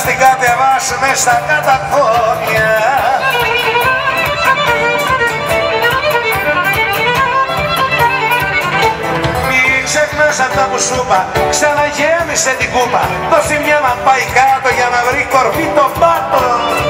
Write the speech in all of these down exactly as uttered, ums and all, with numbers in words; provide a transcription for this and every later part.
την κατεβάσουμε στα καταφόνια. Μην ξεχνάς αυτά που σου είπα, ξαναγέμισε την κούπα. Δώσε μια να πάει κάτω για να βρει κορφή το πάτο.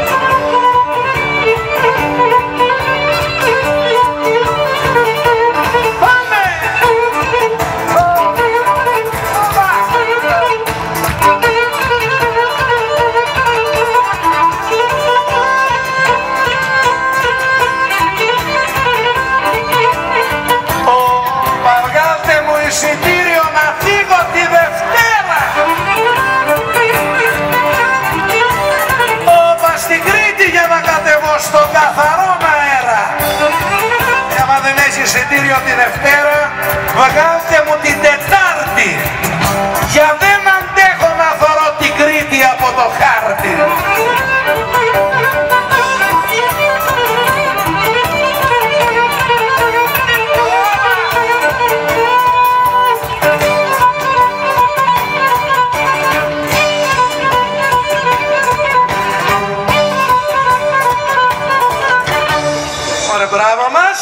Εισιτήριο να φύγω τη Δευτέρα. Όπα στην Κρήτη για να κατεβώ στον καθαρό αέρα. Άμα δεν έχει εισιτήριο τη Δευτέρα, βγάλτε μου την Τετάρτη. Για δεν αντέχω να θωρώ την Κρήτη από το χάρτη. Μπράβο μας!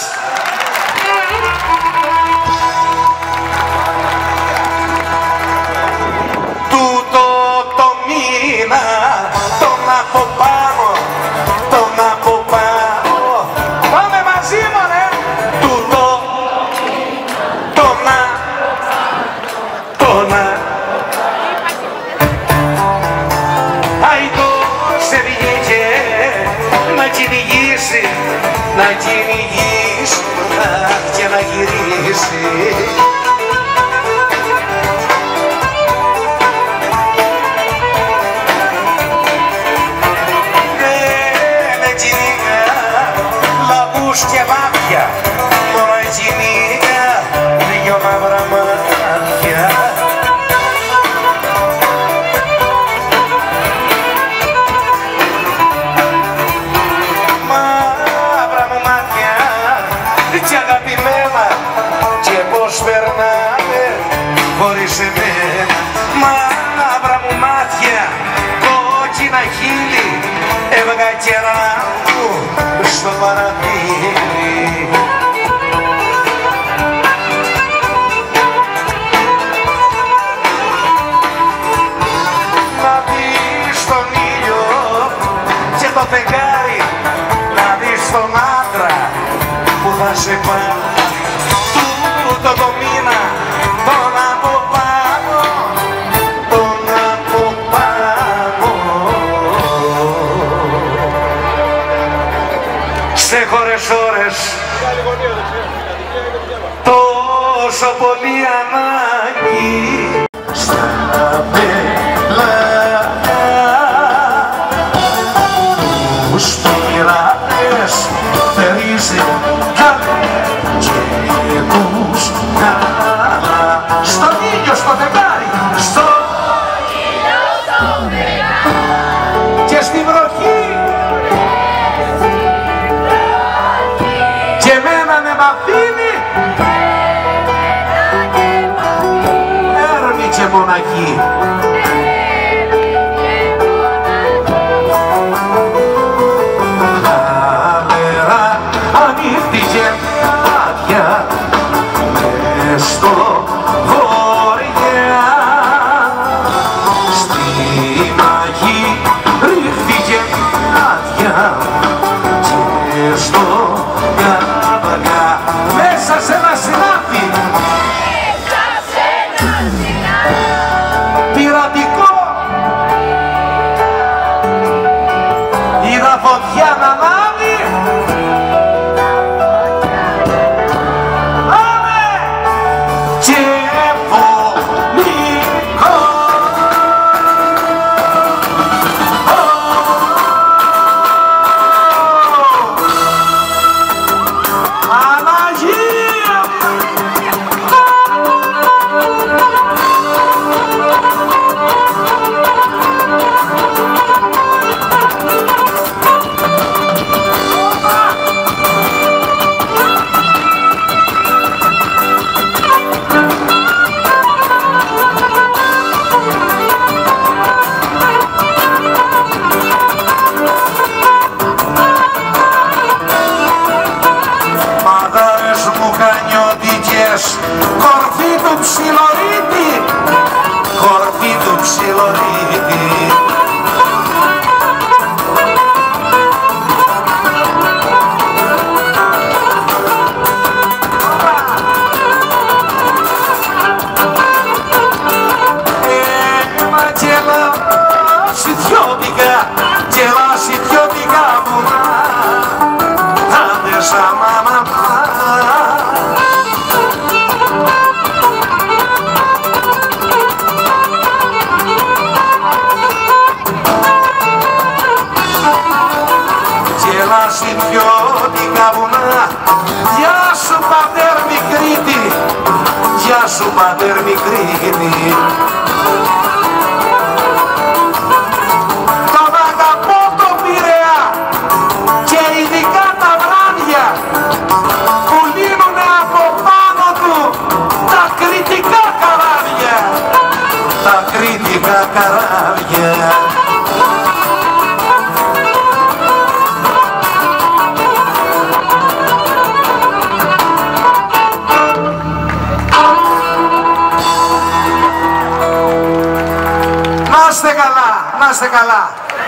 Τούτο το μήνα, τον από πάνω, τον από πάνω. Πάμε μαζί μωρέ! Τούτο, τον να, τον να. Αϊτό σε βγήκε να κυνηγήσει, να κυνηγήσει και να γυρίσει. Δεν κυνηγά λαγούς και μάτια, μόνο κυνηγά δυο μαύρα μάτια. Και αγαπημένα και πως περνάμε χωρίς εμένα. Μαύρα μου μάτια, κόκκινα χείλη, έβγα κερά μου στο παραθύρι. Να δεις τον ήλιο και το φεγγάρι, να δεις τον άντρα που θα σε πάρει. Τούτο το μήνα, τον από πάνω, τον από πάνω. Στέχορες ώρες, τόσο πολύ ανάγκη. Στα πελάγια τους πειρατές θερίζει και τους καλά. Στον ήλιο, στο φεγγάρι, στο ήλιο, στο φεγγάρι και στη βροχή και εμένα με μ' αφήνει έρμη και μοναχή. Ανοίχτηκε μάτια μες στο βορειά, στη μαγή ρίχθηκε μάτια και στο καβαλιά. Μέσα σε ένα συνάφι, μέσα σε ένα συνάφι πειρατικό, είδα φωτιά να λάβει. Λοχωρίτη. Γεια σου πατέρ Μικρήτη, γεια σου πατέρ Μικρήτη. Τον αγαπώ τον Πειραιά και ειδικά τα βράδια που λύνουνε από πάνω του τα κριτικά καράβια, τα κριτικά καράβια. Να είστε καλά, να είστε καλά.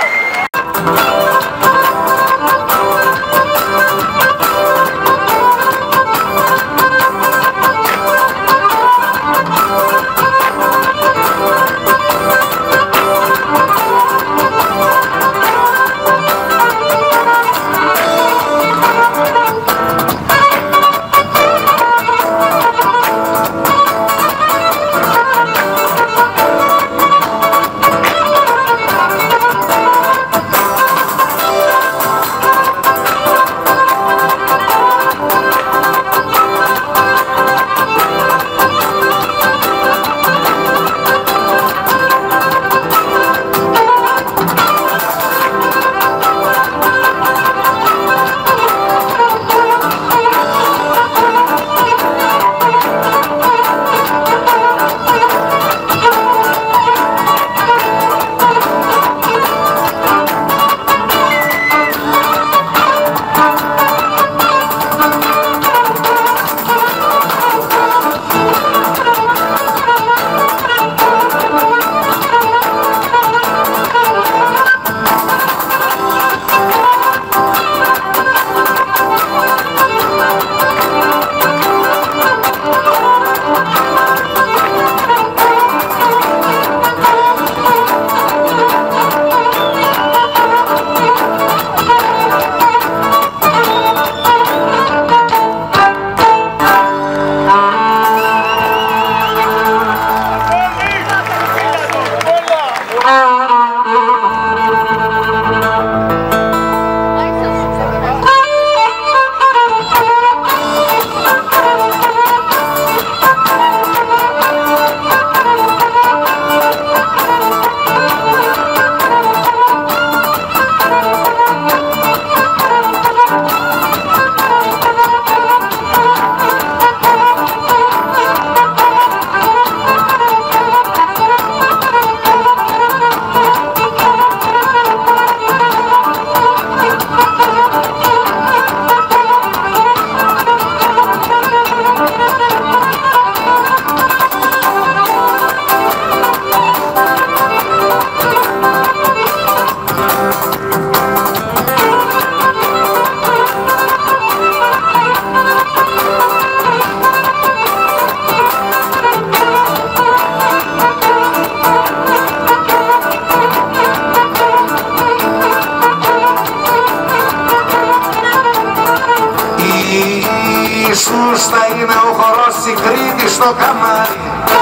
Ιησούς θα είναι ο χορός της Κρήτης στο καμάρι.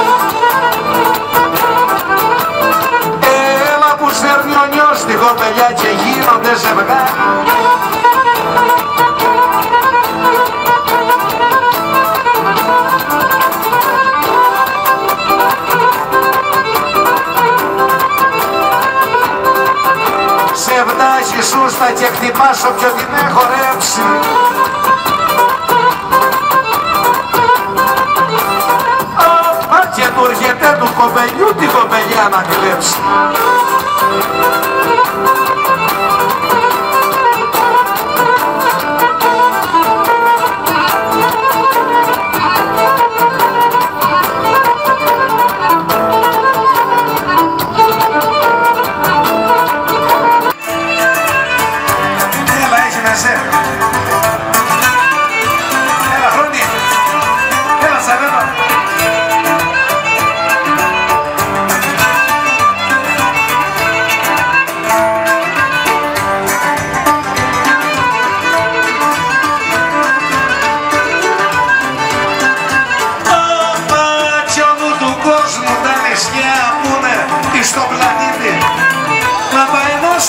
Έλα που σέρνει ο νιός τη κοπελιά και γίνονται ζευγάρι. Ψευδάζει σούστα και χτυπάς όποιον την έχω ρέψει. Και του έρχεται του κοπελιού την κοπελιά να κλέψει.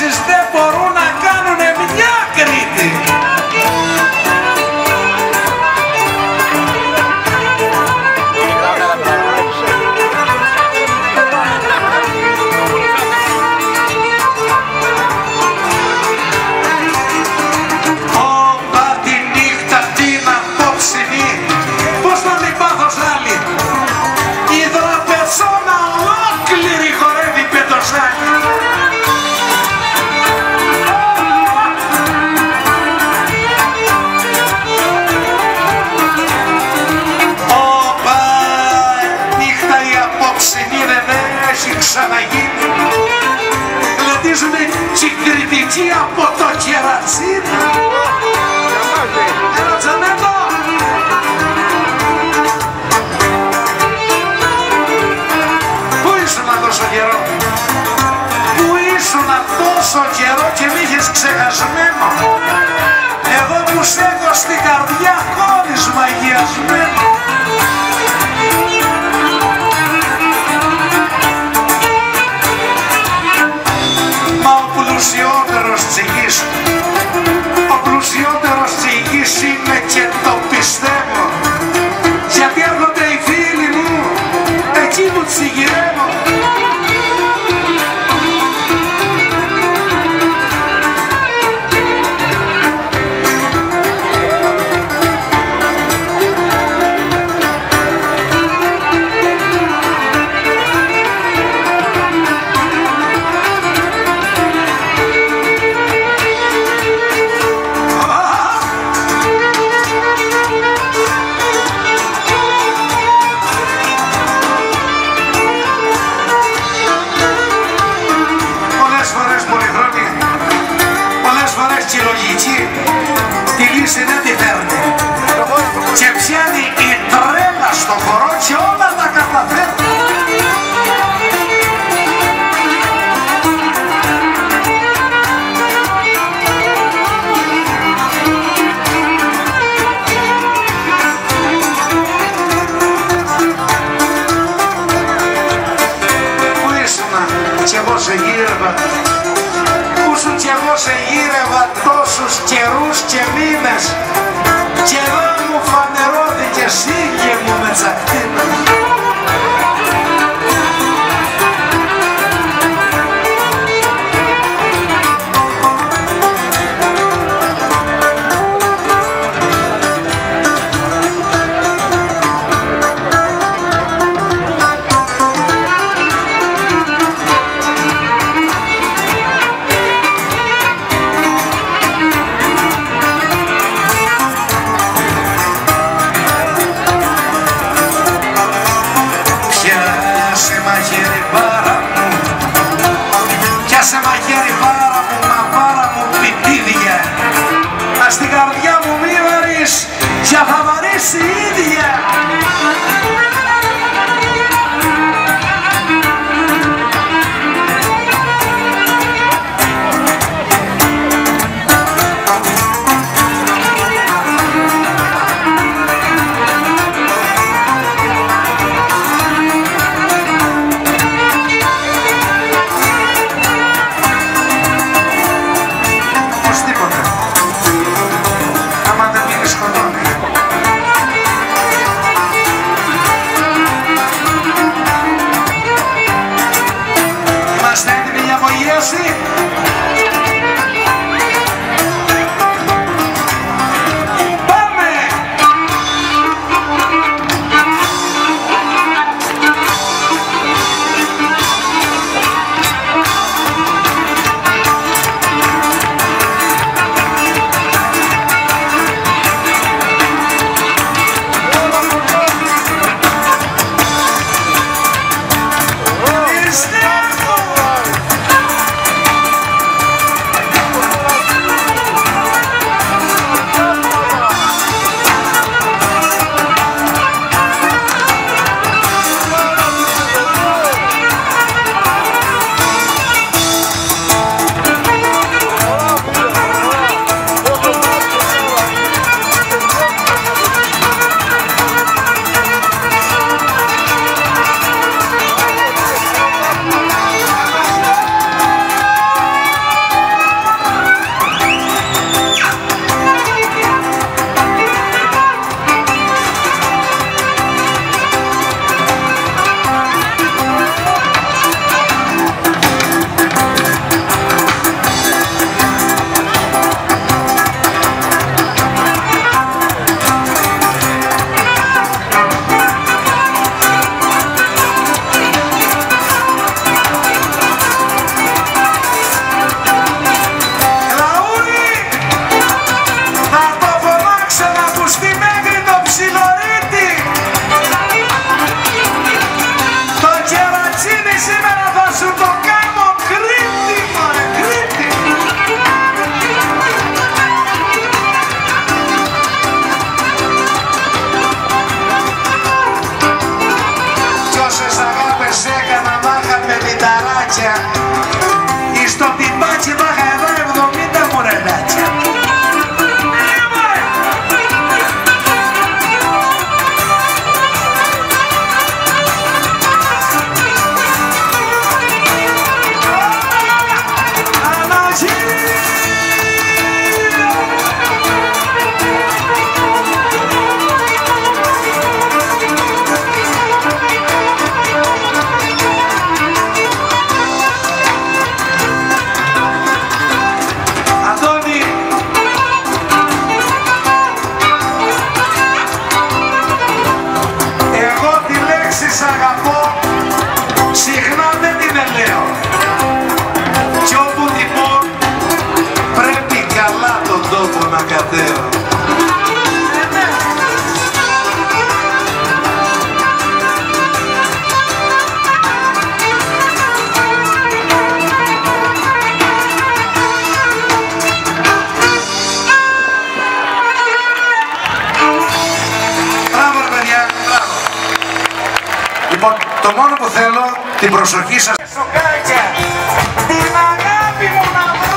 τάξεις δεν μπορούν να κάνουνε μια Κρήτη. Ξαναγίνει, γλεντίζουνε τσιγκριτικοί από το κερατσίνι. Έλα Τζανέτο. Πού ήσουνα τόσο καιρό, πού ήσουνα τόσο καιρό και μ' είχες ξεχασμένο. Εγώ που σ' έχω στην καρδιά χωρίς μαγειασμένο. Ο πλουσιότερος τσιγής, ο πλουσιότερος τσιγής είμαι και το πιστεύω, γιατί έρχονται οι φίλοι μου, εκεί που τσιγυρεύω. Τη λύση δεν τη φέρνει και πιάνει η τρέλα στο χορό και όλα τα καταφέρνει. Πού ήσουνα κι εγώ σε γύρευα, πούσου κι εγώ σε γύρευα τόσους καιρούς και μήνες και δεν μου φανερώθηκες, ήγε μου με τσακτίνα. Yeah. προσοχή σας. Σοκάκια, την αγάπη μου να βρω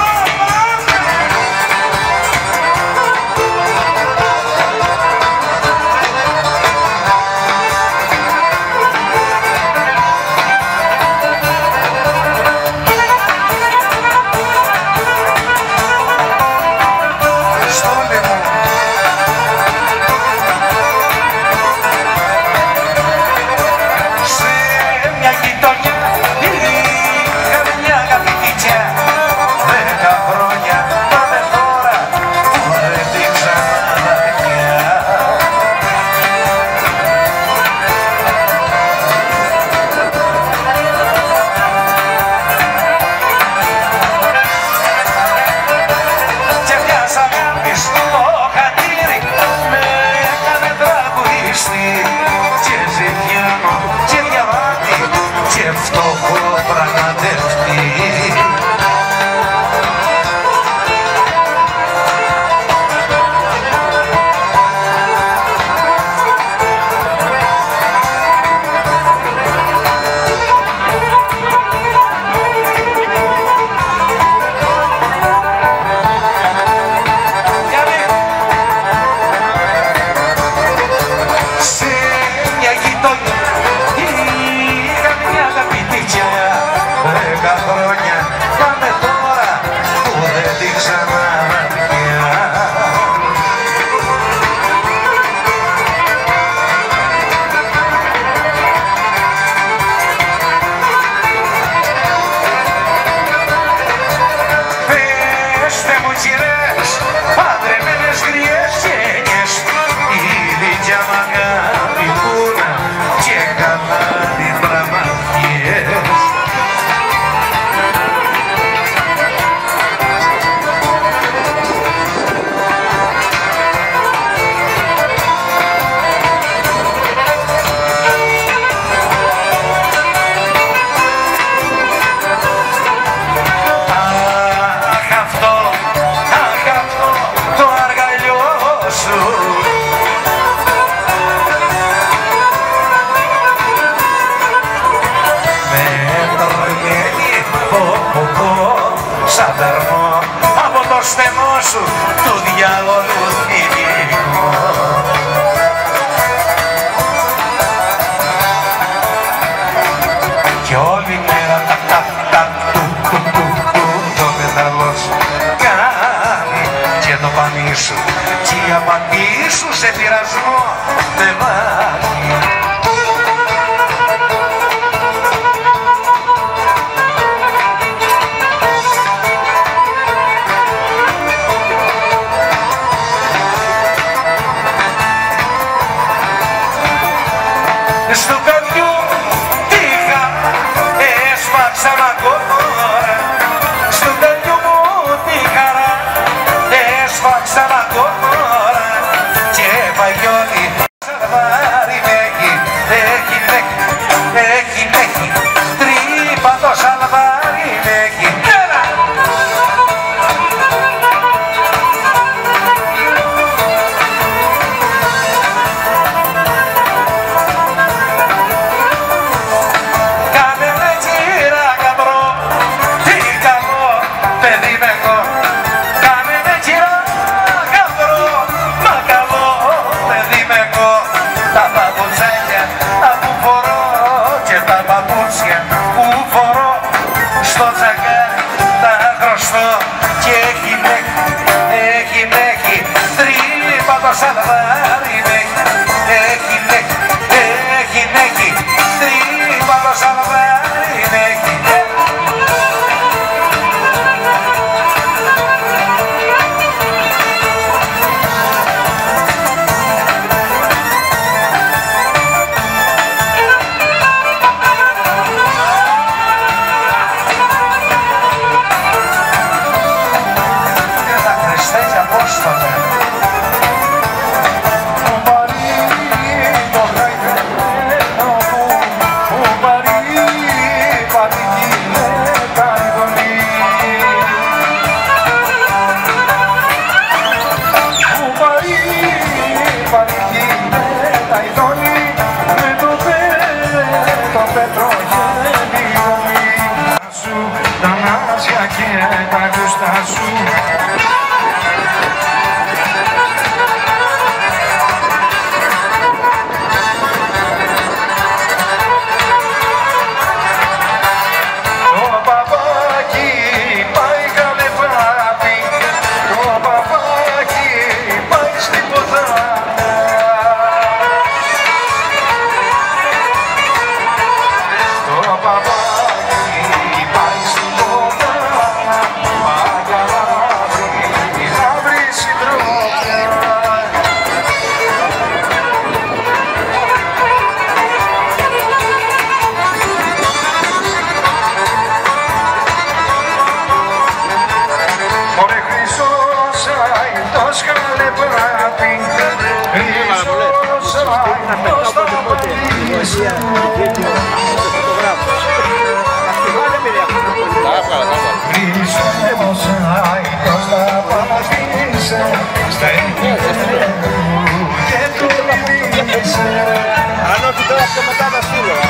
του διάολου θυμικό. Κι όλη μέρα τα τα τα του του του του το πεταλός κάνει και το πανί σου κι η απαντή σου σε πειρασμό δεν βάζει. Στο καρδιού τύχα έσπαξα μαγκόρα. Στο καρδιού μου τη χαρά έσπαξα μαγκόρα. Και παγιώνει σαλβάρι με έχει, έχει, έχει, έχει, έχει. Τρύπα το σαλβάρι με έχει. Στο τσακάρι τα χρωστώ και έχει μέχρι, έχει μέχρι τρύπα το σαλβάρι μέχρι, έχει μέχρι, έχει μέχρι τρύπα το σαλβάρι μέχρι. Παρή, το χαϊδεμένο μου, ο Παρή, Παρή, και τα γούστα σου. Αν όχι τώρα αυτό μετά τα στείλω.